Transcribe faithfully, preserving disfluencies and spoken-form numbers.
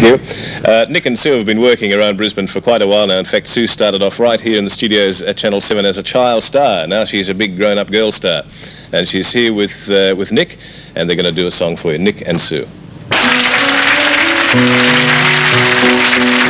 you. Uh, Nick and Sue have been working around Brisbane for quite a while now. In fact, Sue started off right here in the studios at Channel seven as a child star. Now she's a big grown-up girl star. And she's here with, uh, with Nick, and they're going to do a song for you. Nick and Sue.